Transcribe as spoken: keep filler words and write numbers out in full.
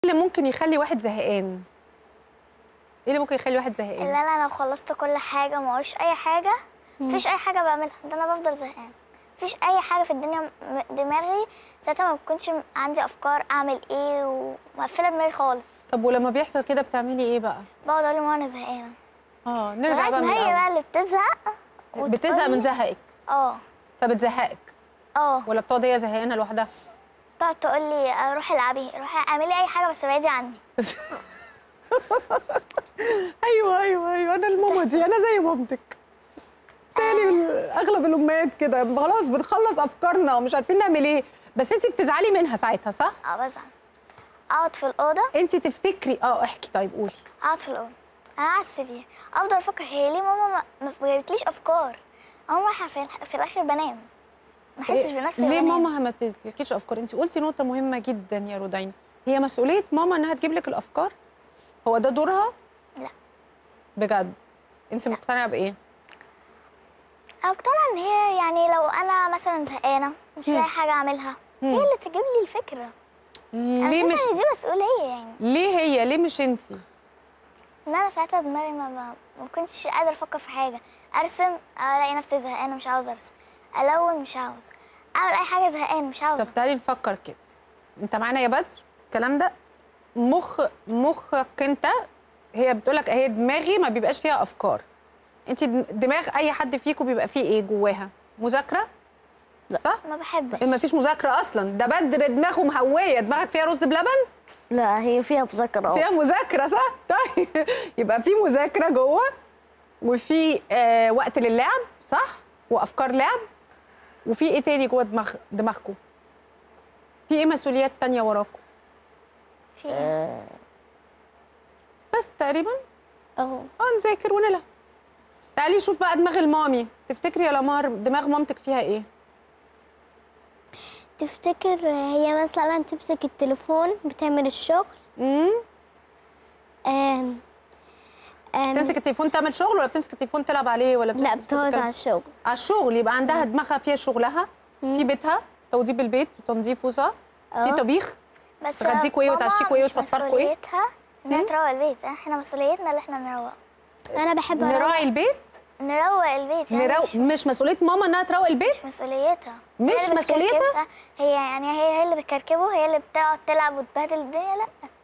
اللي ممكن يخلي واحد زهقان؟ ايه اللي ممكن يخلي واحد زهقان؟ اللي انا لو خلصت كل حاجه معوش اي حاجه، مفيش اي حاجه بعملها، ده انا بفضل زهقان. مفيش اي حاجه في الدنيا م- دماغي ساعتها ما بكونش عندي افكار اعمل ايه، ومقفله دماغي خالص. طب ولما بيحصل كده بتعملي ايه بقى؟ بقعد اقول لماما انا زهقانه، اه نرجع لغايه بقى من ما هي بقى الاول. اللي بتزهق بتزهق من زهقك؟ اه فبتزهقك اه ولا بتقعد هي زهقانه لوحدها؟ تقعد تقول لي روحي العبي، روحي اعملي اي حاجه بس ابعدي عني. ايوه ايوه ايوه انا الماما دي، انا زي مامتك. تاني اغلب الامهات كده، خلاص بنخلص افكارنا ومش عارفين نعمل ايه، بس انت بتزعلي منها ساعتها صح؟ اه بزعل. اقعد في الاوضه. انت تفتكري اه احكي طيب قولي. اقعد في الاوضه انا قاعد السرير، افضل افكر هي ليه ماما ما ما جابتليش افكار. اقوم رايحه في, في الاخر بنام، ما احسش إيه؟ بنفسي ليه وبنام. ماما ما تديكيش افكار؟ انت قلتي نقطه مهمه جدا يا رودين، هي مسؤوليه ماما انها تجيب لك الافكار؟ هو ده دورها؟ لا بجد؟ انت مقتنعه بايه؟ انا مقتنعه ان هي يعني لو انا مثلا زهقانه مش لاقي حاجه اعملها، هي مم. اللي تجيب لي الفكره. انا ليه شايفه مش ان دي مسؤوليه يعني. ليه هي ليه مش انت؟ ان انا ساعتها دماغي ما ما ما كنتش قادره افكر في حاجه. ارسم الاقي نفسي زهقانه مش عاوزه ارسم، الون مش عاوزه اعمل اي حاجه، زهقان مش عاوزه. طب تعالي نفكر كده، انت معانا يا بدر؟ الكلام ده مخ مخك انت، هي بتقول لك هي دماغي ما بيبقاش فيها افكار. انت دماغ اي حد فيكم بيبقى فيه ايه جواها؟ مذاكره؟ لا صح؟ ما بحبش. ما فيش مذاكره اصلا، ده بدر دماغه مهويه، دماغك فيها رز بلبن؟ لا هي فيها مذاكرة اه فيها مذاكره صح؟ طيب يبقى في مذاكره جوه، وفي آه وقت للعب صح؟ وافكار لعب، وفي ايه تاني جوه دماغ دماغكم؟ في ايه مسؤوليات تانية وراكم؟ في ايه؟ اه بس تقريبا اهو اه نذاكر ونلعب. تعالي شوف بقى دماغ المامي، تفتكري يا لمار دماغ مامتك فيها ايه؟ تفتكر هي مثلا تمسك التليفون بتعمل الشغل. امم آم آم تمسك التليفون تعمل شغل ولا بتمسك التليفون تلعب عليه ولا لا بتمسك بتقعد التليفون على الشغل. على الشغل؟ يبقى عندها دماغها فيها شغلها، في بيتها، توضيب البيت وتنظيفه صح؟ في اه. طبيخ، بس تغديكوا ايه ماما وتعشيكوا ايه مش وتفطركوا ايه؟ مسؤوليتها انها تروق البيت، احنا مسؤوليتنا اللي احنا نروق. انا بحب أروق. نراعي البيت؟ نروق البيت يعني نرو... مش, مش مسؤوليه ماما انها تروق البيت؟ مش مسؤوليتها. مش هي اللي مسؤوليتها؟ بتكركبها، هي يعني هي هي اللي بتكركبه، هي اللي بتقعد تلعب وتبهدل الدنيا. لا